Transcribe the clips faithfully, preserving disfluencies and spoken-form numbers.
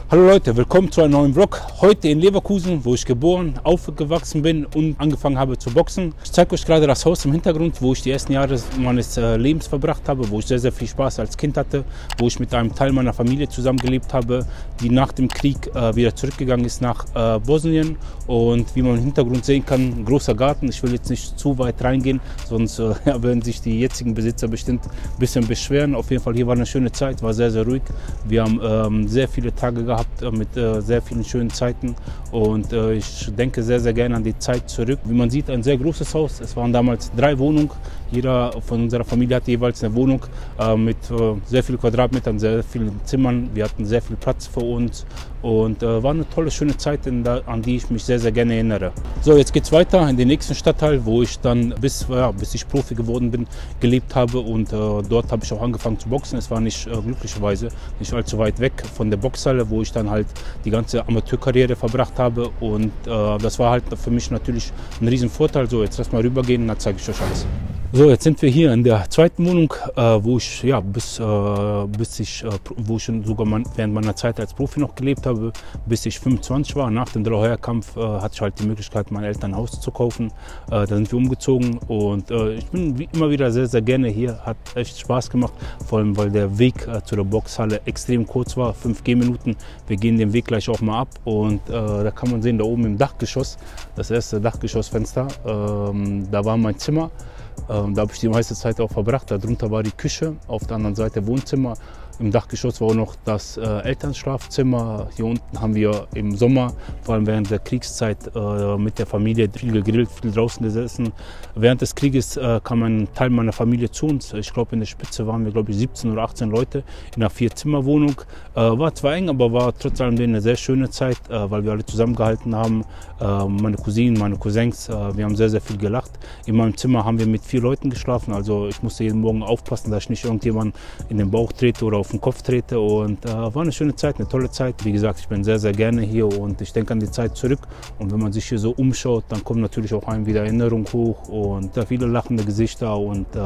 Hallo Leute, willkommen zu einem neuen Vlog. Heute in Leverkusen, wo ich geboren, aufgewachsen bin und angefangen habe zu boxen. Ich zeige euch gerade das Haus im Hintergrund, wo ich die ersten Jahre meines Lebens verbracht habe, wo ich sehr, sehr viel Spaß als Kind hatte, wo ich mit einem Teil meiner Familie zusammengelebt habe, die nach dem Krieg äh, wieder zurückgegangen ist nach äh, Bosnien. Und wie man im Hintergrund sehen kann, ein großer Garten. Ich will jetzt nicht zu weit reingehen, sonst äh, werden sich die jetzigen Besitzer bestimmt ein bisschen beschweren. Auf jeden Fall, hier war eine schöne Zeit, war sehr, sehr ruhig. Wir haben ähm, sehr viele Tage gehabt mit äh, sehr vielen schönen Zeiten und äh, ich denke sehr, sehr gerne an die Zeit zurück. Wie man sieht, ein sehr großes Haus. Es waren damals drei Wohnungen. Jeder von unserer Familie hatte jeweils eine Wohnung äh, mit äh, sehr vielen Quadratmetern, sehr vielen Zimmern. Wir hatten sehr viel Platz für uns und äh, war eine tolle, schöne Zeit, in der, an die ich mich sehr, sehr gerne erinnere. So, jetzt geht es weiter in den nächsten Stadtteil, wo ich dann bis, ja, bis ich Profi geworden bin, gelebt habe und äh, dort habe ich auch angefangen zu boxen. Es war nicht, äh, glücklicherweise nicht allzu weit weg von der Boxhalle, wo ich dann halt die ganze Amateurkarriere verbracht habe und äh, das war halt für mich natürlich ein riesen Vorteil. So, jetzt lass mal rübergehen und dann zeige ich euch alles. So, jetzt sind wir hier in der zweiten Wohnung, äh, wo ich ja bis, äh, bis ich, äh, wo ich sogar mein, während meiner Zeit als Profi noch gelebt habe, bis ich fünfundzwanzig war. Nach dem Delahoyer-Kampf äh, hatte ich halt die Möglichkeit, meinen Eltern ein Haus zu kaufen. Äh, da sind wir umgezogen und äh, ich bin wie immer wieder sehr, sehr gerne hier. Hat echt Spaß gemacht, vor allem weil der Weg äh, zu der Boxhalle extrem kurz war, fünf Gehminuten. Wir gehen den Weg gleich auch mal ab und äh, da kann man sehen, da oben im Dachgeschoss, das erste Dachgeschossfenster, äh, da war mein Zimmer. Ähm, da habe ich die meiste Zeit auch verbracht. Darunter war die Küche, auf der anderen Seite Wohnzimmer. Im Dachgeschoss war auch noch das äh, Elternschlafzimmer. Hier unten haben wir im Sommer, vor allem während der Kriegszeit, äh, mit der Familie viel gegrillt, viel draußen gesessen. Während des Krieges äh, kam ein Teil meiner Familie zu uns. Ich glaube, in der Spitze waren wir, glaube ich, siebzehn oder achtzehn Leute in einer Vier-Zimmer-Wohnung. Äh, war zwar eng, aber war trotz allem eine sehr schöne Zeit, äh, weil wir alle zusammengehalten haben. Äh, meine Cousinen, meine Cousins, äh, wir haben sehr, sehr viel gelacht. In meinem Zimmer haben wir mit vier Leuten geschlafen. Also ich musste jeden Morgen aufpassen, dass ich nicht irgendjemanden in den Bauch trete oder auf auf den Kopf trete und äh, war eine schöne Zeit, eine tolle Zeit. Wie gesagt, ich bin sehr, sehr gerne hier und ich denke an die Zeit zurück. Und wenn man sich hier so umschaut, dann kommen natürlich auch einem wieder Erinnerungen hoch und äh, viele lachende Gesichter und äh,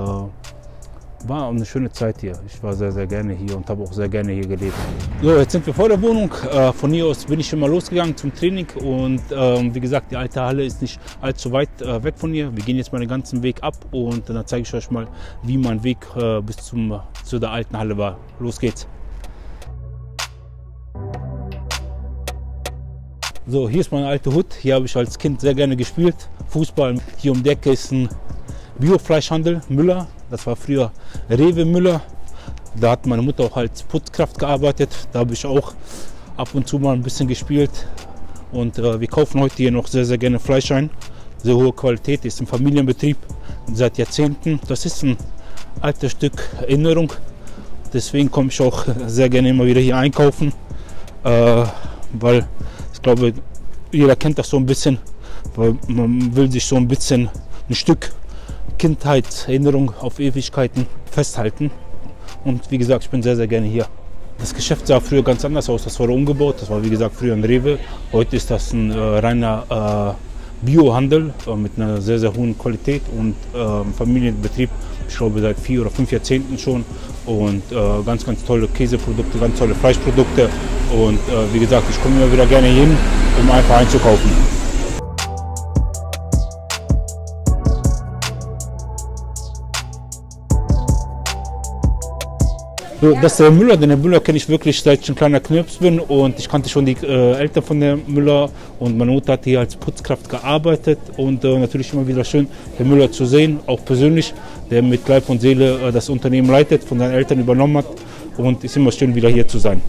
war eine schöne Zeit hier. Ich war sehr, sehr gerne hier und habe auch sehr gerne hier gelebt. So, jetzt sind wir vor der Wohnung. Äh, von hier aus bin ich schon mal losgegangen zum Training und äh, wie gesagt, die alte Halle ist nicht allzu weit äh, weg von hier. Wir gehen jetzt mal den ganzen Weg ab und dann zeige ich euch mal, wie mein Weg äh, bis zum, zu der alten Halle war. Los geht's! So, hier ist meine alte Hut. Hier habe ich als Kind sehr gerne gespielt. Fußball. Hier um die Ecke ist ein Biofleischhandel, Müller. Das war früher Rewe Müller. Da hat meine Mutter auch als Putzkraft gearbeitet. Da habe ich auch ab und zu mal ein bisschen gespielt. Und äh, wir kaufen heute hier noch sehr, sehr gerne Fleisch ein. Sehr hohe Qualität, ist ein Familienbetrieb seit Jahrzehnten. Das ist ein altes Stück Erinnerung. Deswegen komme ich auch sehr gerne immer wieder hier einkaufen. Äh, weil ich glaube, jeder kennt das so ein bisschen. Weil man will sich so ein bisschen ein Stück Kindheitserinnerung auf Ewigkeiten festhalten. Und wie gesagt, ich bin sehr, sehr gerne hier. Das Geschäft sah früher ganz anders aus. Das wurde umgebaut. Das war wie gesagt früher ein Rewe. Heute ist das ein äh, reiner äh, Biohandel äh, mit einer sehr, sehr hohen Qualität und äh, Familienbetrieb. Ich glaube seit vier oder fünf Jahrzehnten schon. Und äh, ganz, ganz tolle Käseprodukte, ganz tolle Fleischprodukte. Und äh, wie gesagt, ich komme immer wieder gerne hin, um einfach einzukaufen. So, das ist der Müller, den Müller kenne ich wirklich seit ich ein kleiner Knirps bin und ich kannte schon die äh, Eltern von der Müller und meine Mutter hat hier als Putzkraft gearbeitet und äh, natürlich immer wieder schön, den Müller zu sehen, auch persönlich, der mit Leib und Seele äh, das Unternehmen leitet, von seinen Eltern übernommen hat und es ist immer schön, wieder hier zu sein.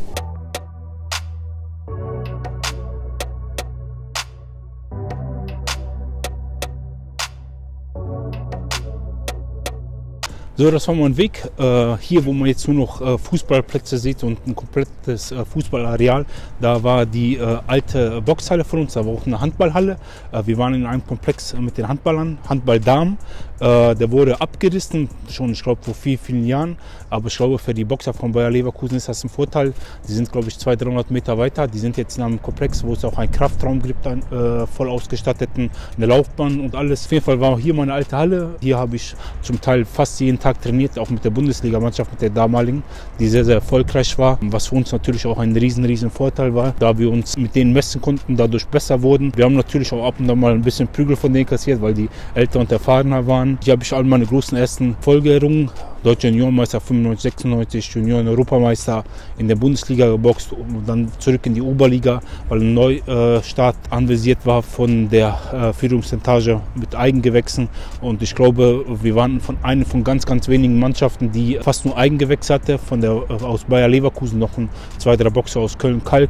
So, das war mein Weg. Äh, hier, wo man jetzt nur noch äh, Fußballplätze sieht und ein komplettes äh, Fußballareal, da war die äh, alte Boxhalle von uns, da war auch eine Handballhalle. Äh, wir waren in einem Komplex mit den Handballern, Handballdamen. Äh, der wurde abgerissen, schon ich glaube vor vielen, vielen Jahren. Aber ich glaube, für die Boxer von Bayer Leverkusen ist das ein Vorteil. Die sind, glaube ich, zweihundert, dreihundert Meter weiter. Die sind jetzt in einem Komplex, wo es auch einen Kraftraum gibt, einen äh, voll ausgestatteten, eine Laufbahn und alles. Auf jeden Fall war hier meine alte Halle. Hier habe ich zum Teil fast jeden Tag trainiert, auch mit der Bundesligamannschaft, mit der damaligen, die sehr, sehr erfolgreich war, was für uns natürlich auch ein riesen, riesen Vorteil war, da wir uns mit denen messen konnten, dadurch besser wurden. Wir haben natürlich auch ab und an mal ein bisschen Prügel von denen kassiert, weil die älter und erfahrener waren. Hier habe ich all meine großen ersten Erfolge errungen. Deutscher Juniorenmeister fünfundneunzig, sechsundneunzig, Junioren-Europameister in der Bundesliga geboxt und dann zurück in die Oberliga, weil ein Neustart anvisiert war von der äh, Führungsetage mit Eigengewächsen. Und ich glaube, wir waren von einer von ganz, ganz wenigen Mannschaften, die fast nur Eigengewächs hatte, von der, aus Bayer Leverkusen noch ein, zwei, drei Boxer aus Köln-Kalk.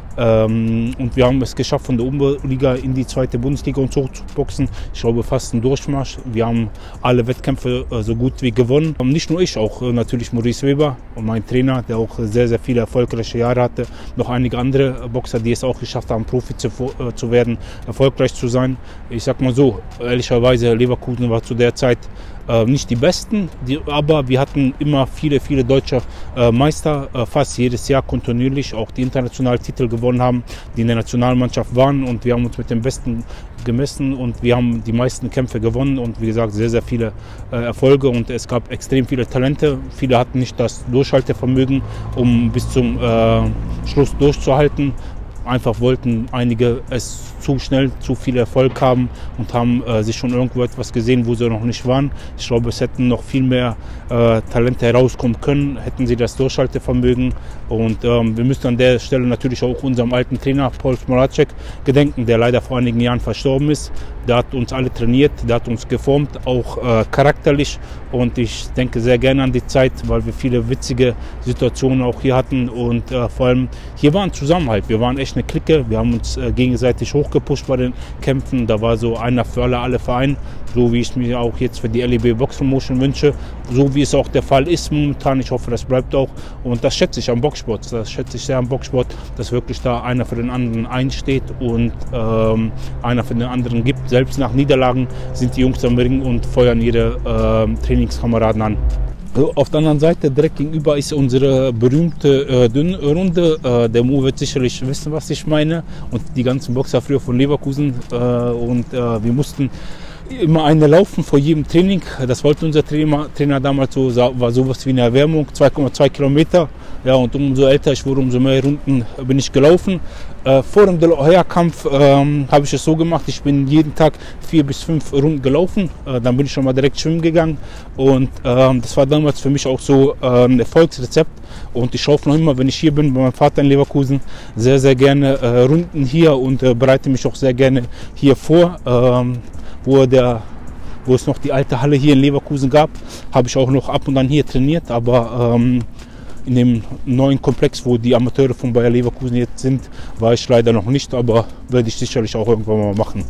Ähm, und wir haben es geschafft, von der Oberliga in die zweite Bundesliga uns hochzuboxen. Ich glaube, fast ein Durchmarsch. Wir haben alle Wettkämpfe äh, so gut wie gewonnen. Und nicht nur ich, auch äh, natürlich Maurice Weber und mein Trainer, der auch sehr, sehr viele erfolgreiche Jahre hatte. Noch einige andere Boxer, die es auch geschafft haben, Profi zu, äh, zu werden, erfolgreich zu sein. Ich sag mal so, ehrlicherweise, Leverkusen war zu der Zeit Äh, nicht die besten, die, aber wir hatten immer viele, viele deutsche äh, Meister, äh, fast jedes Jahr kontinuierlich, auch die internationalen Titel gewonnen haben, die in der Nationalmannschaft waren, und wir haben uns mit den Besten gemessen und wir haben die meisten Kämpfe gewonnen und wie gesagt sehr, sehr viele äh, Erfolge, und es gab extrem viele Talente. Viele hatten nicht das Durchhaltevermögen, um bis zum äh, Schluss durchzuhalten. Einfach wollten einige es zu schnell, zu viel Erfolg haben und haben äh, sich schon irgendwo etwas gesehen, wo sie noch nicht waren. Ich glaube, es hätten noch viel mehr äh, Talente herauskommen können, hätten sie das Durchhaltevermögen. Und ähm, wir müssen an der Stelle natürlich auch unserem alten Trainer Paul Smolacek gedenken, der leider vor einigen Jahren verstorben ist. Der hat uns alle trainiert, der hat uns geformt, auch äh, charakterlich. Und ich denke sehr gerne an die Zeit, weil wir viele witzige Situationen auch hier hatten. Und äh, vor allem, hier war ein Zusammenhalt. Wir waren echt eine Clique. Wir haben uns äh, gegenseitig hochgepusht bei den Kämpfen. Da war so einer für alle, alle Verein. So wie ich es mir auch jetzt für die L E B Box Promotion wünsche. So wie es auch der Fall ist momentan. Ich hoffe, das bleibt auch. Und das schätze ich am Boxsport. Das schätze ich sehr am Boxsport, dass wirklich da einer für den anderen einsteht und ähm, einer für den anderen gibt. Selbst nach Niederlagen sind die Jungs am Ring und feuern ihre äh, Trainingskameraden an. Auf der anderen Seite, direkt gegenüber, ist unsere berühmte äh, Dünnrunde. Äh, der Mo wird sicherlich wissen, was ich meine. Und die ganzen Boxer früher von Leverkusen. Äh, und äh, wir mussten immer eine laufen vor jedem Training. Das wollte unser Trainer, Trainer damals so, war sowas wie eine Erwärmung, zwei Komma zwei Kilometer. Ja, und umso älter ich wurde, umso mehr Runden bin ich gelaufen. Äh, vor dem De La Hoya-Kampf ähm, habe ich es so gemacht, ich bin jeden Tag vier bis fünf Runden gelaufen. Äh, dann bin ich schon mal direkt schwimmen gegangen. Und ähm, das war damals für mich auch so äh, ein Erfolgsrezept. Und ich laufe noch immer, wenn ich hier bin, bei meinem Vater in Leverkusen, sehr, sehr gerne äh, Runden hier und äh, bereite mich auch sehr gerne hier vor. Ähm, Wo, der, wo es noch die alte Halle hier in Leverkusen gab, habe ich auch noch ab und an hier trainiert, aber ähm, in dem neuen Komplex, wo die Amateure von Bayer Leverkusen jetzt sind, war ich leider noch nicht, aber werde ich sicherlich auch irgendwann mal machen.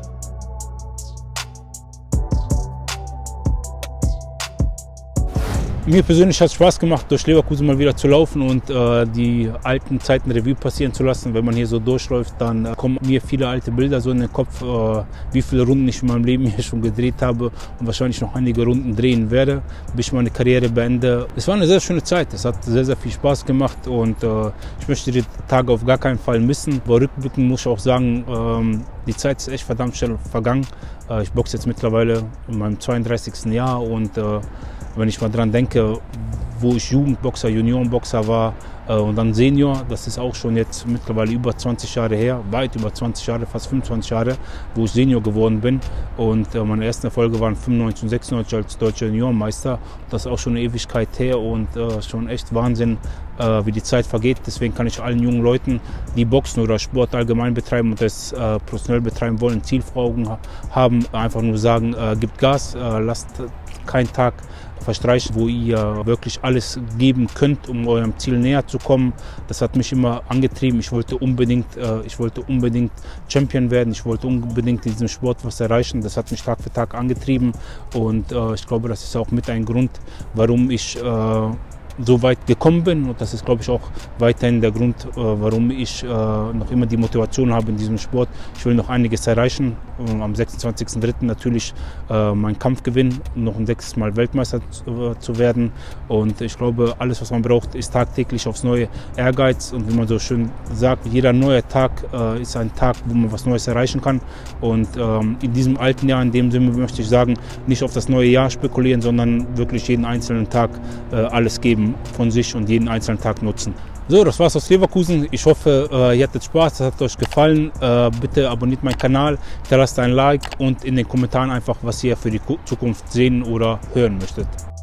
Mir persönlich hat es Spaß gemacht, durch Leverkusen mal wieder zu laufen und äh, die alten Zeiten Revue passieren zu lassen. Wenn man hier so durchläuft, dann äh, kommen mir viele alte Bilder so in den Kopf, äh, wie viele Runden ich in meinem Leben hier schon gedreht habe und wahrscheinlich noch einige Runden drehen werde, bis ich meine Karriere beende. Es war eine sehr schöne Zeit, es hat sehr, sehr viel Spaß gemacht und äh, ich möchte die Tage auf gar keinen Fall missen. Aber rückblickend muss ich auch sagen, ähm, die Zeit ist echt verdammt schnell vergangen. Äh, ich boxe jetzt mittlerweile in meinem zweiunddreißigsten Jahr und äh, wenn ich mal dran denke, wo ich Jugendboxer, Juniorenboxer war äh, und dann Senior, das ist auch schon jetzt mittlerweile über zwanzig Jahre her, weit über zwanzig Jahre, fast fünfundzwanzig Jahre, wo ich Senior geworden bin. Und äh, meine ersten Erfolge waren fünfundneunzig und sechsundneunzig als deutscher Juniorenmeister. Das ist auch schon eine Ewigkeit her und äh, schon echt Wahnsinn, äh, wie die Zeit vergeht. Deswegen kann ich allen jungen Leuten, die Boxen oder Sport allgemein betreiben und das äh, professionell betreiben wollen, Ziel vor Augen ha haben, einfach nur sagen, äh, gebt Gas, äh, lasst keinen Tag verstreichen, wo ihr wirklich alles geben könnt, um eurem Ziel näher zu kommen. Das hat mich immer angetrieben. Ich wollte unbedingt, äh, ich wollte unbedingt Champion werden. Ich wollte unbedingt in diesem Sport was erreichen. Das hat mich Tag für Tag angetrieben und äh, ich glaube, das ist auch mit ein Grund, warum ich äh, so weit gekommen bin. Und das ist, glaube ich, auch weiterhin der Grund, äh, warum ich äh, noch immer die Motivation habe in diesem Sport. Ich will noch einiges erreichen. Und am sechsundzwanzigsten dritten natürlich äh, meinen Kampf gewinnen, noch ein sechstes Mal Weltmeister zu, äh, zu werden. Und ich glaube, alles, was man braucht, ist tagtäglich aufs neue Ehrgeiz. Und wie man so schön sagt, jeder neue Tag äh, ist ein Tag, wo man was Neues erreichen kann. Und ähm, in diesem alten Jahr, in dem Sinne möchte ich sagen, nicht auf das neue Jahr spekulieren, sondern wirklich jeden einzelnen Tag äh, alles geben von sich und jeden einzelnen Tag nutzen. So, das war's aus Leverkusen. Ich hoffe, äh, ihr hattet Spaß, das hat euch gefallen. Äh, bitte abonniert meinen Kanal, hinterlasst ein Like und in den Kommentaren einfach, was ihr für die Zukunft sehen oder hören möchtet.